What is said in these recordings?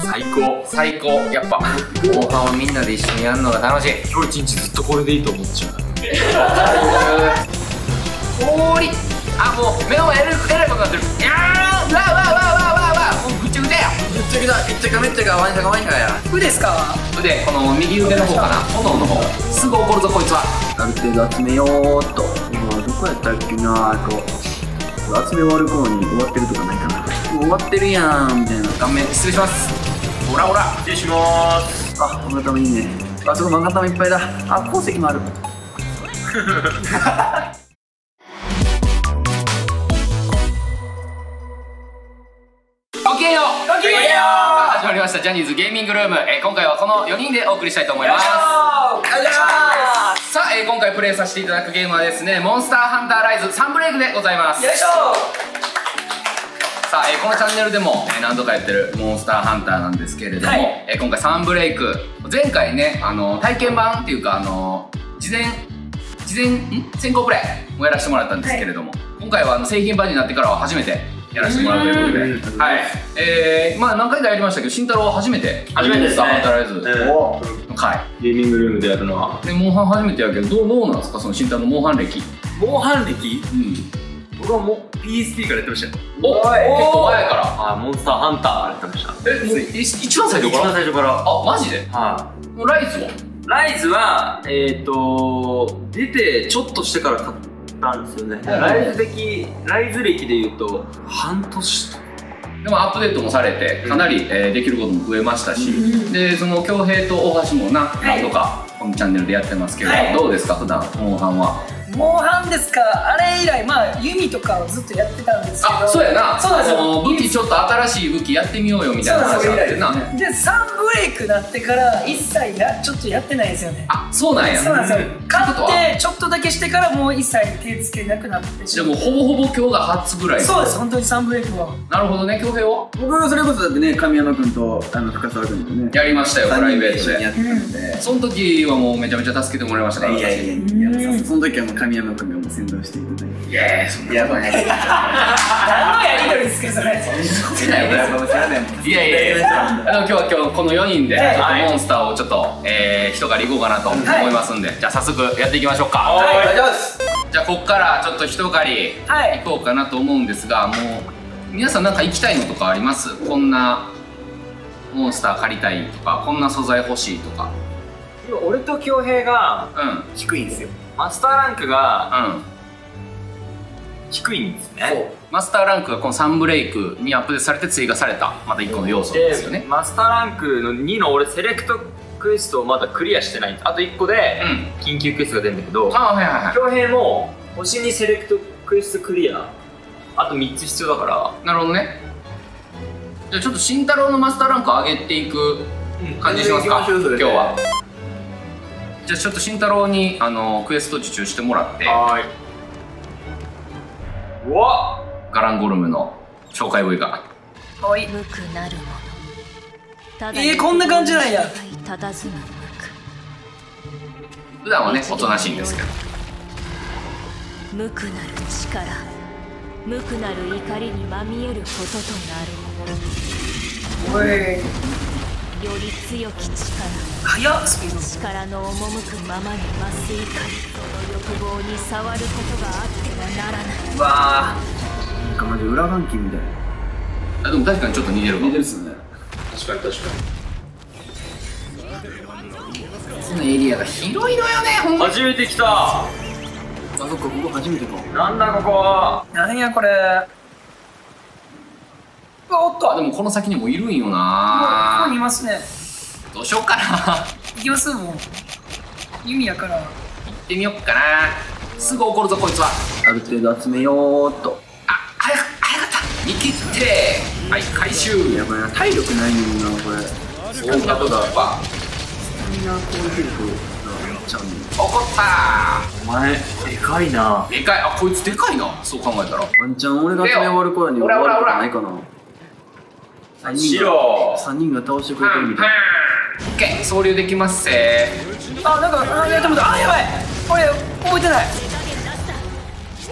最高最高。やっぱ後半はみんなで一緒にやるのが楽しい。今日一日ずっとこれでいいと思っちゃう。氷、あ、もう目の前えらいことになってる。いやー、わわわわわわ、もうぐっちゃぐちゃや。ぐっちゃぐちゃ、ぐっちゃがめっちゃがワンシャがワンシャがや。 腕ですか？ 腕、この右腕の方かな、炎の方。すぐ怒るぞこいつは。 ある程度集めようっと。どこやったっけな、集め終わる頃に終わってるとかないかな。もう終わってるやんみたいな。 顔面失礼します。ほらほら、失礼します。 あ、漫画玉いいね。あそこ漫画玉いっぱいだ。あ、鉱石もある。 ごきげんよう。ごきげんよう。始まりましたジャニーズゲーミングルーム。今回はこの4人でお送りしたいと思います。さあ、今回プレイさせていただくゲームはですね、モンスターハンターライズサンブレイクでございます。よいしょ。さあ、このチャンネルでも何度かやってるモンスターハンターなんですけれども、はい、今回サンブレイク、前回ね、体験版っていうか事前先行プレイもやらせてもらったんですけれども、はい、今回は製品版になってからは初めてやらせてもらうということで、はい、まあ何回かやりましたけど、慎太郎は初めてですね。モンスターハンターライズの回、ゲーミングルームでやるのは。で、モンハン初めてやけど、どうなんですか、その慎太郎のモンハン歴。モンハン歴？僕はもう PSP からやってましたよ。お、結構前から。あ、モンスターハンターやってました。もう一番最初から？一番最初から。あ、マジで？はい。もうライズは？ライズは出てちょっとしてから買ったんですよね。ライズ歴でいうと半年とか。でもアップデートもされてかなりできることも増えましたし、でその恭平と大橋も何度かこのチャンネルでやってますけど、どうですか普段モンハンは。 モンハンですか。あれ以来、まあ弓とかをずっとやってたんですけど。 あ、そうやな。そうなんですよ。武器ちょっと新しい武器やってみようよみたいな話があってな。 でサンブレイクなってから一切ちょっとやってないですよね。 あ、そうなんや。 そうなんですよ。買ってちょっとだけしてからもう一切手つけなくなってしまう。 でもほぼほぼ今日が初ぐらい。 そうです、本当にサンブレイクは。 なるほどね。恭平は？ 僕はそれこそだってね、神山君と深澤君とねやりましたよ、プライベートで。 やってたので、 その時はもうめちゃめちゃ助けてもらいましたから。いやその時はもう神山君を先導していただいて。 いや、そんなことない。 何のやり取りですかそれ。 いやいやいや、今日はこの4人でモンスターをちょっと一狩りいこうかなと思いますんで、じゃあ早速やっていきましょうか。じゃあこっからちょっと一狩りいこうかなと思うんですが、もう皆さんなんか行きたいのとかあります？こんなモンスター借りたいとか、こんな素材欲しいとか。 俺と恭平が低いんですよ。 マスターランクが低いんですね。 そうマスターランクがこのサンブレイクにアップデートされて追加されたまた1個の要素ですよね。 マスターランクの2の俺セレクトクエストをまだクリアしてないんです。あと1個で緊急クエストが出るんだけど、恭平も星にセレクトクエストクリアあと3つ必要だから。 なるほどね。じゃあちょっと慎太郎のマスターランク上げていく感じしますか、今日は。じゃあちょっと慎太郎にクエスト受注してもらって、うわっ、ガランゴルムの紹介部位がおい、こんな感じなんや。 普段はねおとなしいんですけど、 無垢なる力、無垢なる怒りにまみえることとなる。 おい、 より強き力、 速っスピード。 力の赴くままに増す怒り、その欲望に触ることがあってはならない。 うわー、なんかマジ裏眼球みたいな。 でも確かにちょっと似てるかも。似てるっすね。 確かに確かに。そのエリアが広いのよね、ほんまに。 初めて来た。 あ、そっか、ここ初めてか。 なんだここ。 なんやこれ。おっと、 でもこの先にもいるんよな。 ここにいますね。 どうしようかな。 行きますもん。弓やから。 行ってみよっかな。すぐ怒るぞこいつは。 ある程度集めようっと。 あ、早かった。見切って。はい、回収。 やばいな、体力ないんなこれ。 そんなことだ。スタミナ攻撃力がめっちゃある。 怒ったー。お前でかいな。 でかい。あ、こいつでかいな。そう考えたら。 ワンチャン俺が集め終わる頃に終わることないかな。3人が倒してくれてるみたいな。 オッケー、総流できますせー。あ、なんかやってもあ、やばい。俺覚えてない。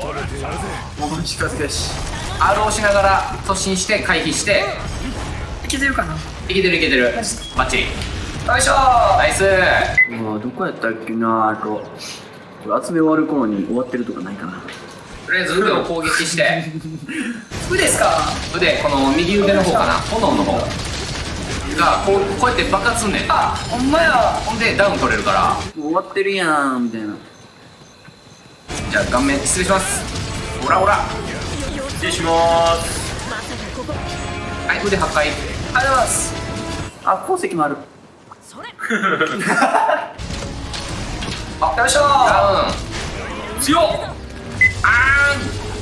もう近づけし。 R をしながら突進して回避してけてるかな。 いけてるいけてる。 マジでバッチリ。 よいしょナイス。 どこやったっけな。これ集め終わる頃に終わってるとかないかな。 とりあえず腕を攻撃して腕ですか。 腕、この右腕の方かな、炎の方がこうやって爆発すんねん。 あ、ほんまや。 ほんでダウン取れるから。 もう終わってるやんみたいな。 じゃあ顔面失礼します。ほらほら、 失礼しまーす。 はい、腕破壊。 ありがとうございます。 あ、鉱石もある。 あ、よいしょダウン強っ。 あ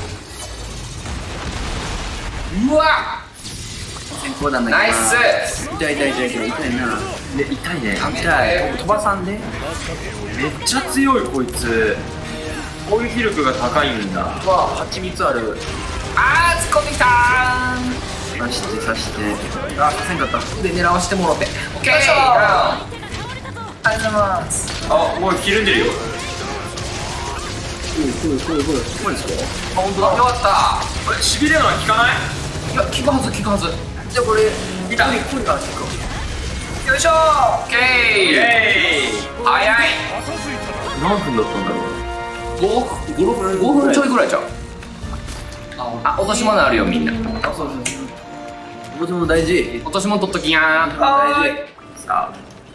ーん、うわ先行弾だけどな。 ナイス。 痛い痛い痛い痛い痛いな。で痛いね。 痛い。 飛ばさんで。 めっちゃ強いこいつ。攻撃力が高いんだ。 わ、蜂蜜ある。 あー、突っ込んできたー。 刺して刺して。あ、刺せんかった。 で狙わしてもろて。オッケー。 よいしょダウン。 ありがとうございます。 あ、もうひるんでるよ。 これですか。 あ、本当だ。よかった。 これしびれるのは効かない？ いや、効くはず効くはず。 じゃあこれ見た。 これから結構。 よいしょオッケイー。 エーイ。 早い。 何分だったんだろう。 5分ちょいぐらいじゃん。あ、落とし物あるよみんな。 あ、そうそう。落とし物大事。 落とし物取っときやー。 はーい。 さあ、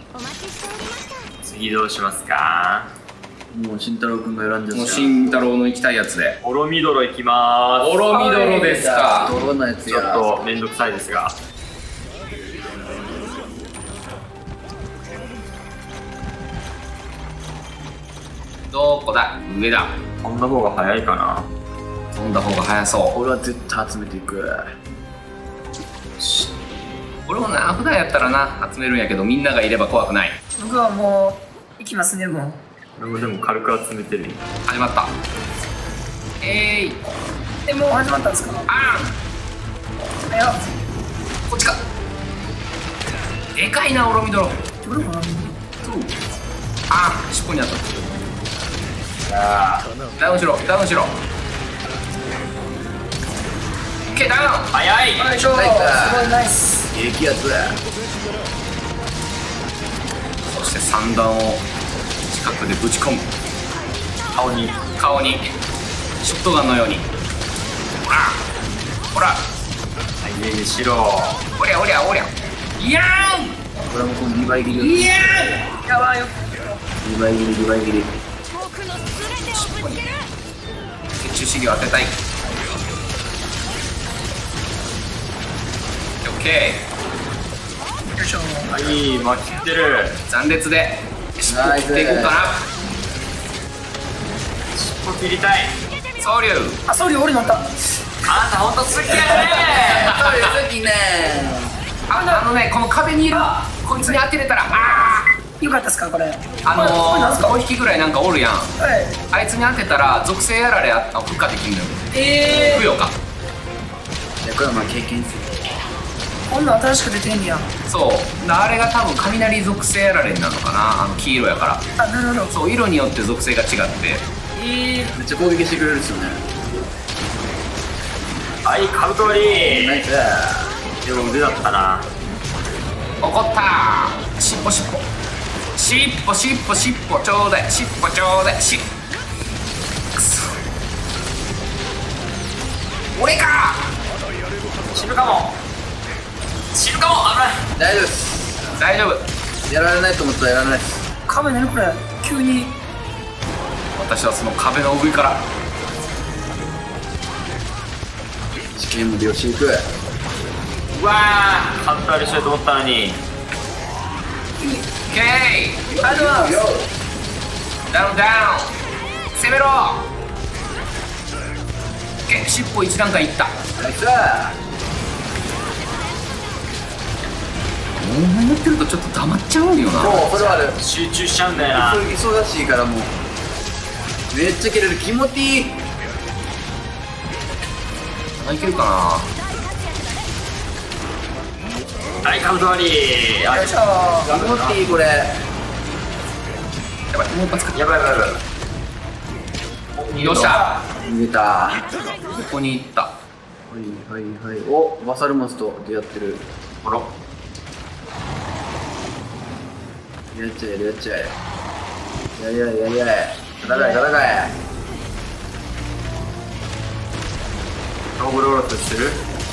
次どうしますか？ もう慎太郎くんが選んじゃもうった。 慎太郎の行きたいやつで。 オロミドロいきまーす。 オロミドロですか。 どんなやつちょっや。 とめんどくさいですが。 どこだ。上だ。 こんな方が早いかな。 飛んだ方が早そう。 俺は絶対集めていく。 俺もな、普段やったらな集めるんやけど、みんながいれば怖くない。 僕はもう行きますね。もう俺もでも軽く集めてるよ。 始まった。えい。 もう始まったんですか。 あいや、 ーん、こっちか。でかいな、オロミドロ。 どれかな。 あー、尻尾に当たった。ダウンしろ、ダウンしろ。オッケー、ダウン。 早い。 よいしょ。すごいナイス。 激アツだ。 そして三段を近くでぶち込む。顔にショットガンのように。ほらほら、 家にしろ。 おりゃおりゃおりゃ。いやこれもこの2倍切ーん、 り。 いややばいよ。 2倍切り2倍切り。 血中資料当てたい。オッケよいしょ。 はい、巻きってる。 ー、残烈で尻尾切っていこうかな。 尻尾切りたい。 総流。 あ、総理俺乗った。 あんたほんと好きやね。 さっきね。 あのね、この壁にいるこいつに当てれたら、あよかったっすかこれ。 あ、 これなんすか。 5匹ぐらいなんかおるやん。 はい。 あいつに当てたら属性やられ孵化できんのよ。付与か。 いやこれはまあ経験する。 今度新しく出てんねや。 そうあれが多分雷属性やられになるのかな。黄色やからあ、なるほど。 そう、色によって属性が違ってめっちゃ攻撃してくれるっすよね。 はい、カブト割り。 ナイス。 でも腕だったな。 怒ったー。尻尾尻尾尻尾尻尾尻尾ちょうだい。尻尾ちょうだい。くそ、俺か死ぬかも。死ぬかも。危ない。 大丈夫っす。 大丈夫。 やられないと思ったらやられないっす。 壁何これ。急に。 私はその壁の上から試験も利用していく。 うわー、カブト割りしようと思ったのに。 オッケー。 ありがとうございます。 ダウンダウン、攻めろ。オッケー、尻尾1段階いった。 ナイス。 お前やってるとちょっと黙っちゃうんよな。 そう、それはある。 集中しちゃうんだよな。 忙しいからもうめっちゃ切れる。気持ちいい。 いけるかな。 はい、カブト割り。あ、 よいしょ。 気持ちいいこれ。 やばい、もう一発か。 やばいやばいやばい。 よっしゃ、 逃げた。 ここに行った。 はいはいはい。お、バサルモスと出会ってる。 ほらやっちゃえやっちゃえ。やいやいやいやい。戦え戦え。 オブロールとしてる。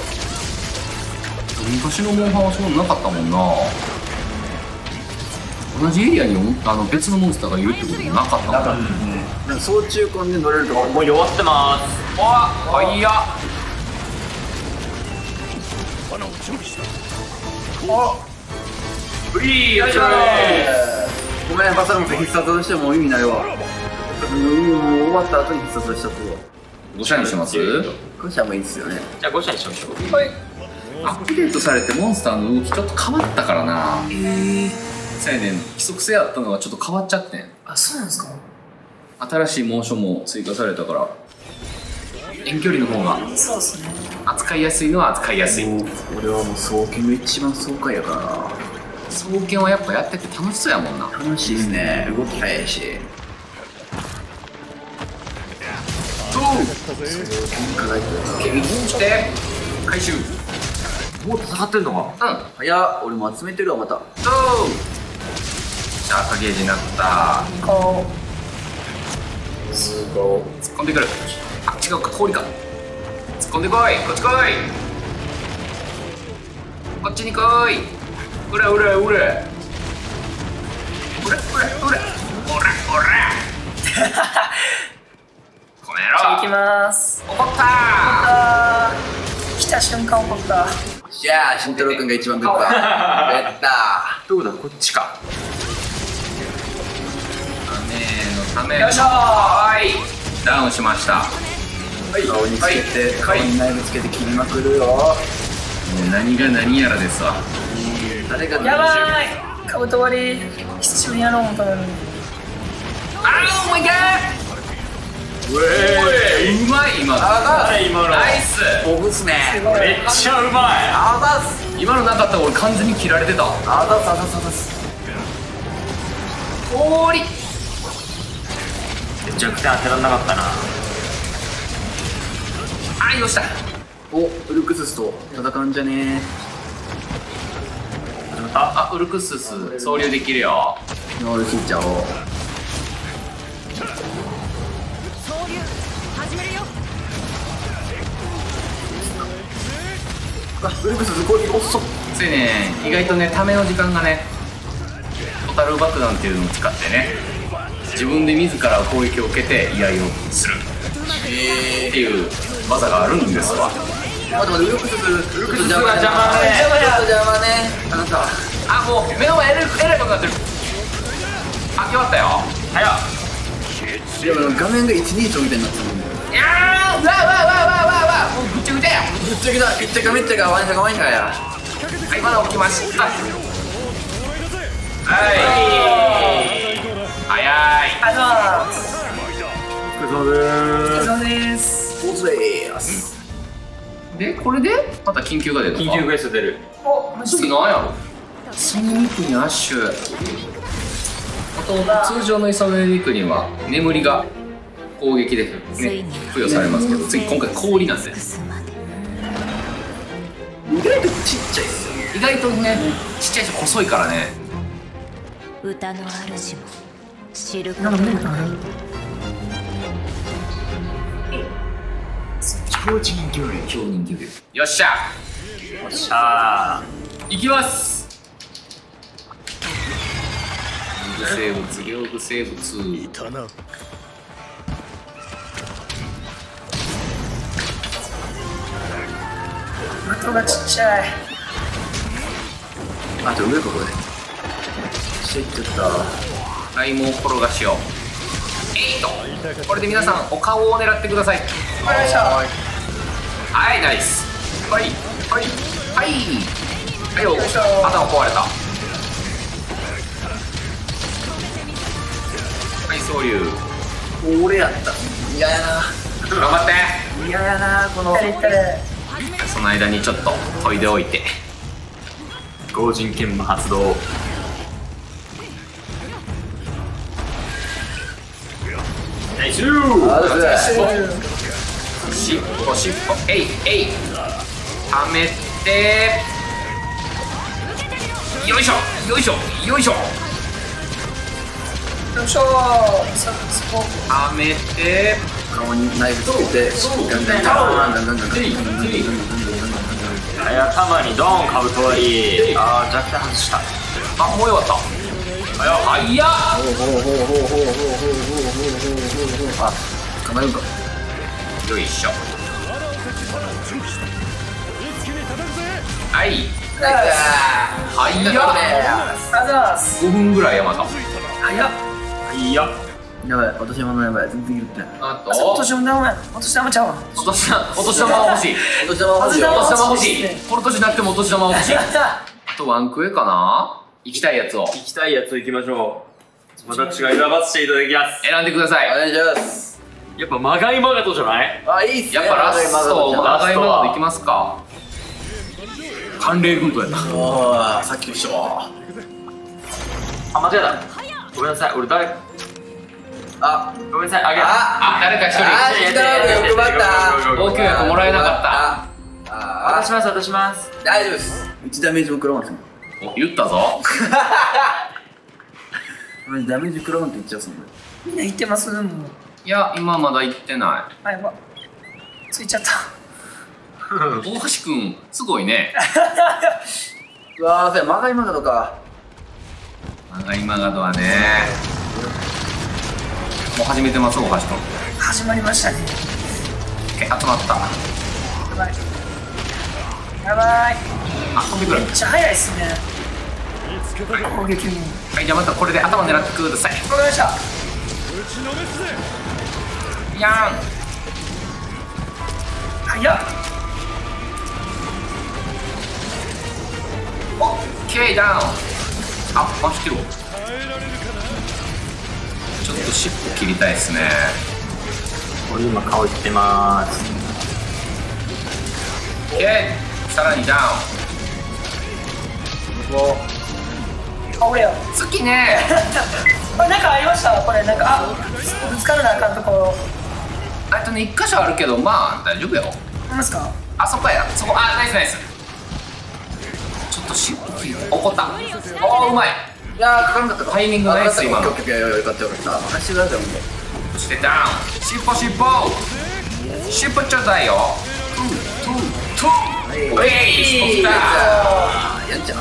昔のモンハンはそうなかったもんな。同じエリアに別のモンスターがいるってこともなかったもん。 なんか総中根で乗れるとか。 もう弱ってます。 あいや。 フリーよいしょ。 ごめん、バサラムス必殺としても意味ないわ。もう終わった後に必殺しちゃったわ。 5社にします？ 5社もいいですよね。 じゃあ5社にしましょう。 はい。 アップデートされてモンスターの動きちょっと変わったからな。そうやねん、規則性あったのがちょっと変わっちゃってん。 あ、そうなんですか。 新しいモーションも追加されたから遠距離の方がそうですね。 扱いやすいのは扱いやすい。 俺はもう双剣の一番爽快やからな。 双剣はやっぱやってて楽しそうやもんな。 楽しいですね。動き早いし。 ケビンして回収。 もう戦ってんのか。 早っ。俺も集めてるわまた。 シャープゲージになった。 こすごい。突っ込んでくる。あ、違うか、氷か。突っ込んでこい。こっち来い。こっちに来い。うらうらうら。うらうらうら。うらうら。この野う。じゃあ行き郎。 ます。 怒ったあー。来た瞬間怒った。 じゃあ慎太郎君が一番グッパー。やったどこだ、こっちか。 ためよいしょー。 はい、ダウンしました。 顔につけて、顔にナイフつけて切りまくるよ。 何が何やらですわ。 誰がやばーい。かぶと終わり。久しぶりにやろう思ったのに。 あー、オーマイガー。うまい今の。 今のナイス。 ボブっすね。 めっちゃうまい。 あざっす。 今のなかったら俺完全に切られてた。 あざっすあざっすあざっす。 氷。 弱点当てらんなかったな。 あ、よっしゃ。 お、ウルクススと戦うんじゃねあ、ウルクスス総流できるよ。 ー。ノール切っちゃおう。 総流始めるよ。 あ、ウルクスス攻撃遅っ。 ついね、意外とね、ための時間がね、トタル爆弾っていうのを使ってね、自分で自ら攻撃を受けて居合をするっていう技があるんですわ。 待って待って、ウルクスス邪魔ね。 邪魔ね。あなた。 あ、もう目の前えらいことになってる。あ、決まったよ。 早っ。 でも画面が123みたいになってるんだよ。 いやー、わもうぐっちゃぐちゃや。 ぐっちゃぐちゃ、ぐっちゃかめっちゃかワインかワインかや。 はい、まだ起きました。はい。早い。 ありがとうございます。 お疲れ様でーす。 お疲れ様です。 お疲れーす。 で、これでまた緊急が出るのか。 緊急クエスト出る。 お、マジ次で。 何やろ。スニークにアッシュ。通常のイソメリクには眠りが攻撃で、ね、付与されますけど、次今回氷なんで。 意外とちっちゃいっすよね。 意外とね、ちっちゃいし細いからね。 歌の主も知るこなんとがか見たことある。 超人魚類。 超人気で。よっしゃ。 よっしゃ行きます。生物、両具生物。 的がちっちゃい。 あと上ここで。していっちゃった。 はい、もう転がしよう。えいと。これで皆さんお顔を狙ってください。 わかりました。 はい、ナイス。はいはいはいはいよ。頭壊れた。はい、総流。 俺やった。嫌やな。 頑張って。 嫌やな、この。 いったれ。 その間にちょっと研いでおいて。 強靭剣魔発動。ナイスしっぽしっぽ、えいえい。はめて。 よいしょよいしょよいしょよいしょ。そこはめて顔にナイフつけてガンガンガンガンガンガンガンガンガン頭にドーンカブト割り。あー、弱点外した。 あ、もうよかった。あやっあ、捕まえるか。 よいしょ。はい。 ありがとうございます。 5分ぐらいやまた。 早っ。 いや。 やばい、お年玉やばい、全然言ってない。 あとお年玉ちゃうわ。 お年玉は欲しい。 お年玉欲しい。 お年玉欲しい。この年なくてもお年玉欲しい。あとワンクエかな。行きたいやつを。 行きたいやつ行きましょう。私が選ばせていただきます。 選んでください。 お願いします。 やっぱマガイマガトじゃない？ あ、いいっすね。 やっぱラストマガイマガトいきますか。寒冷軍闘やった。 おー、さっきと一緒。 あ、間違えた。ごめんなさい、俺誰？ あ、 ごめんなさい、あげる。 誰か一人。 欲張った。 高級薬もらえなかった。 渡します、渡します。 大丈夫です。1ダメージも食らわんすん。 お、言ったぞ。 ダメージ食らわんって言っちゃうそんな。 みんな言ってますもう。 いや、今まだ行ってない。 あ、やば。ついちゃった。 大橋くん、すごいね。 うわー、それマガイマガとか。 マガイマガドはね。もう始めてます、大橋くん。 始まりましたね。 集まった。 やばい。やばい。 あ、飛んでくる。 めっちゃ速いっすね。攻撃も。 はい、じゃあまたこれで頭狙ってください。 わかりました。 やん。 早っ。 オッケーダウン。あ、回してるわ。ちょっと尻尾切りたいですね。 俺今顔いってまーす。 オッケー。さらにダウン。 あ、俺や。 好きね。 これなんかありました。これなんか、あ、ぶつかるなあかんところ。 あとね、1箇所あるけど、まあ大丈夫よ。 なんですか。 あそこや。そこ、あ、ナイスナイス。ちょっと尻尾切る。怒った。おー、うまい。 いやー、かからなかったか。 タイミングナイス今の。 よかったよかったよかった。走ってください、ほんで。 そしてダウン。尻尾尻尾。尻尾ちょうだいよ。おい、尻尾きた。 やんちゃ。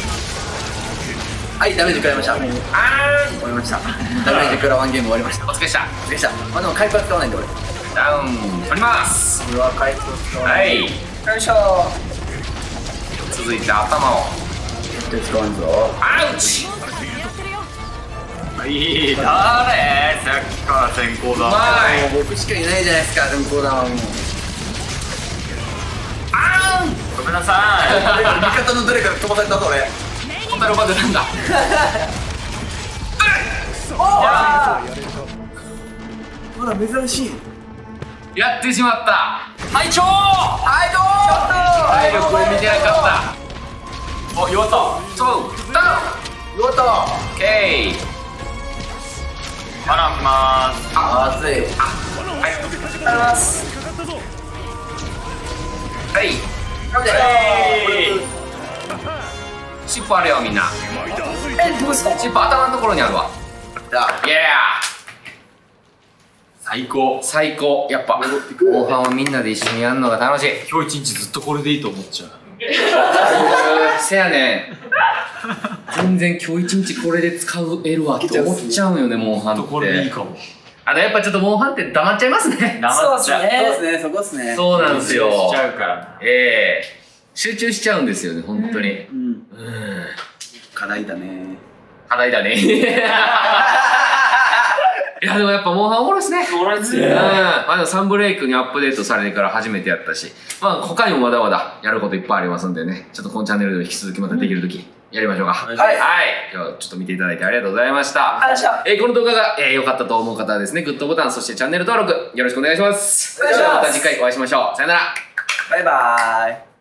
はい、ダメージ食らいました。終わりました。ダメージ食らわんゲーム終わりました。 お疲れした。 お疲れした。まあでも回復は使わないんで俺。 ダウン取ります。 俺は回復を使わない。 はい。 よいしょ。 続いて頭を。 絶対使わんぞ。 アウチ。 いい、誰？さっきから先行だ。 はい。 もう僕しかいないじゃないですか、でもこうだわもう。 あごめんなさい。 味方のどれか飛ばされたぞ俺。 ー。ホタルバズなんだ。 まだ珍しい。 やってしまった。 隊長。 体力これ見てなかった。 お、弱った。 そうダウン。 よかった。 オッケー。 バナンきまーす。 あ、熱い。 はい。 ありがとうございます。 はい。尻尾あるよみんな。 どうですか。 尻尾頭のところにあるわ。 じゃあ、 イエー。 最高。 最高。やっぱ後半はみんなで一緒にやるのが楽しい。 今日一日ずっとこれでいいと思っちゃう。 せやねん。全然今日一日これで使えるわって思っちゃうよね、モンハンって。 これでいいかも。 やっぱちょっとモンハンって黙っちゃいますね。 そうですね。 そうですね、そこですね。 そうなんですよ。 しちゃうから。 集中しちゃうんですよね、本当に。 うん。課題だね。 課題だね。いやでもやっぱモンハンおもろいっすね。 おもろいっすね。 まあでもサンブレイクにアップデートされてから初めてやったし、まあ他にもまだまだやることいっぱいありますんでね、ちょっとこのチャンネルで引き続きまたできるときやりましょうか。はい。今日ちょっと見ていただいてありがとうございました。 ありがとうございました。 この動画が良かったと思う方はですね、グッドボタン、そしてチャンネル登録よろしくお願いします。 お願いします。 ではまた次回お会いしましょう。さよなら。 バイバーイ。